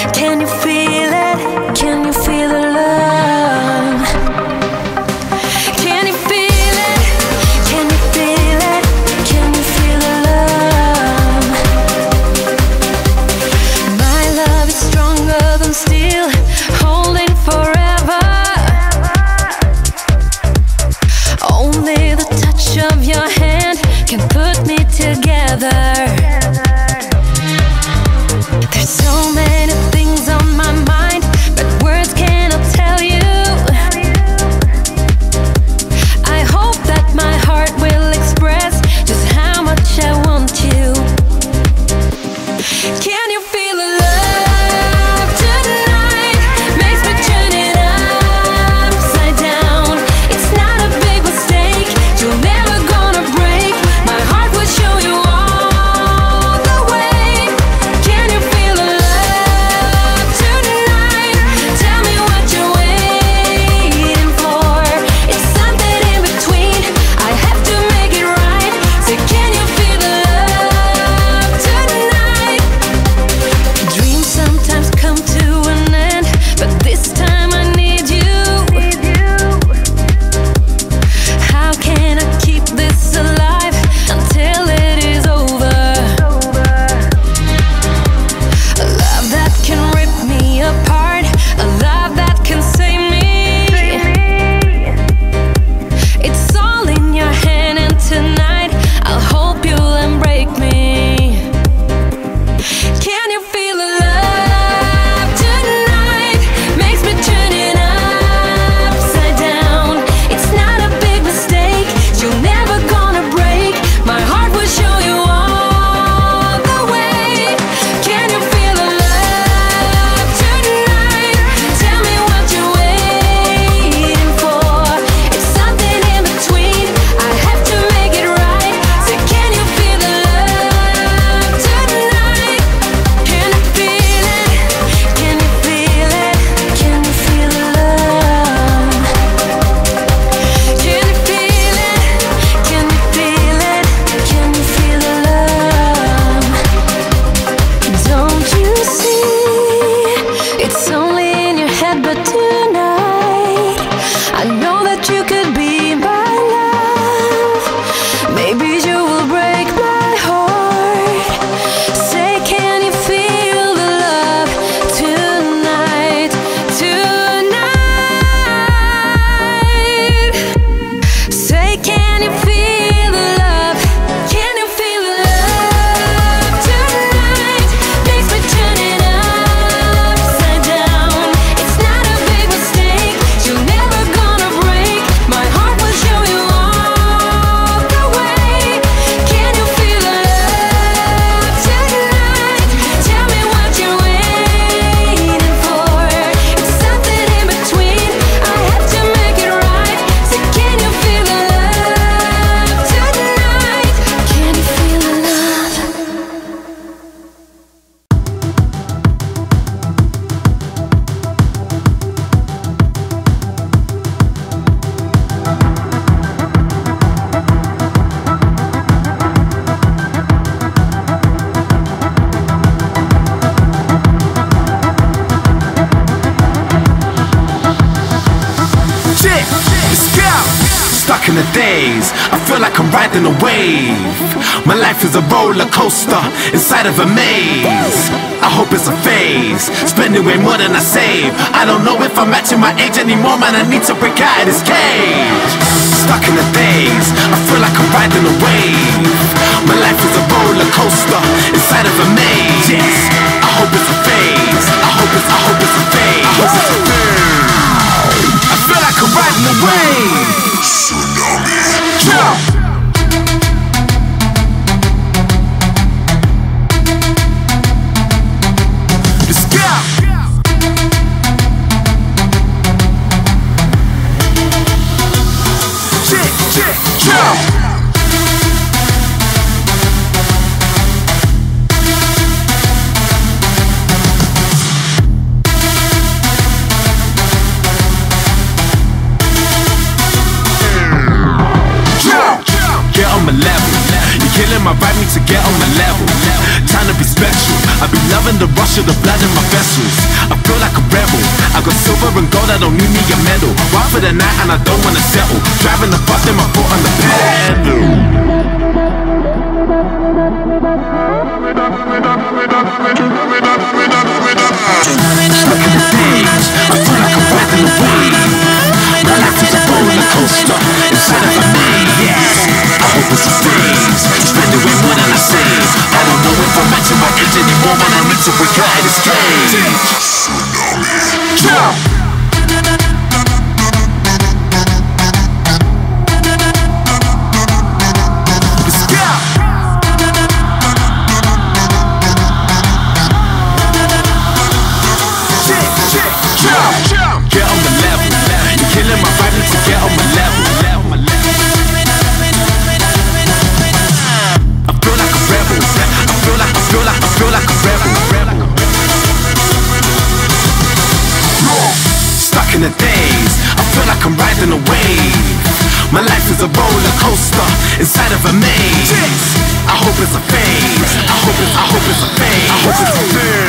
Can you feel it? Can you feel the love? Can you feel it? Can you feel it? Can you feel the love? My love is stronger than steel, holding forever. Only the touch of your hand can put me together. There's so many things on my mind, but words cannot tell you. I hope that my heart will express just how much I want you. Can you feel the love tonight? Makes me turn it upside down. It's not a big mistake, you're never gonna break. My heart will show you all the way. Can you feel the love tonight? Tell me what you're waiting for. It's something in between, I have to make it right. So can you feel the love tonight? Dreams sometimes come to an end, but this time I need you. How can I keep this alive until it is over? A love that can rip me apart, a love that can save me. It's all in your hand, and tonight I'll hope you'll embrace me. Can you feel the love tonight? Makes me turn it upside down. It's not a big mistake, you're never gonna break. My heart will show you all the way. Can you feel the love tonight? Tell me what you're waiting for. It's something in between, I have to make it right. So can you feel the love tonight? Can you feel it? Can you feel it? Can you feel the love? Can you feel it? Can you feel it? Can you feel the love? Don't you see? It's only in your head, but tonight I know that you could be my love. Maybe you will break my heart. Say, can you feel the love tonight? Tonight. Say, can you feel the love? Can you feel the love tonight? Makes me turn it upside down. It's not a big mistake, you're never gonna break. My heart will show you all the way. Can you feel the love tonight? Tell me what you're waiting for. It's something in between, I have to make it right. So can you feel the love tonight? Can you feel the love? Shit, let's go. Stuck in the days, I feel like I'm riding a wave. My life is a roller coaster inside of a maze. I hope it's a phase, spending way more than I save. I don't know if I'm matching my age anymore, man, I need to break out of this cage. Stuck in the days, I feel like I'm riding a wave. My life is a roller coaster inside of a maze. Yes, I hope it's a phase, I hope it's a phase. I feel like I'm riding a wave. Tsunami. Jump. Let's go. Jump. loving the rush of the blood in my vessels. I feel like a rebel. I got silver and gold, I don't need me a medal. Ride for the night and I don't wanna settle. Driving the bus, then my foot on the pedal. Stuck in the days, I feel like I'm riding a wave. My life is a roller coaster inside of a maze. I hope it sustains. Spending way more than I save. I don't know if I'm matching my age anymore. When I need to break out of this cage. Jump! Let's go! Jump! Get on the level. You're killing my vibe, need to get on my level. I feel like a rebel. I feel like a rebel. Stuck in the days, I feel like I'm riding a wave. My life is a roller coaster inside of a maze. I hope it's a phase. I hope it's a phase. I hope it's a phase.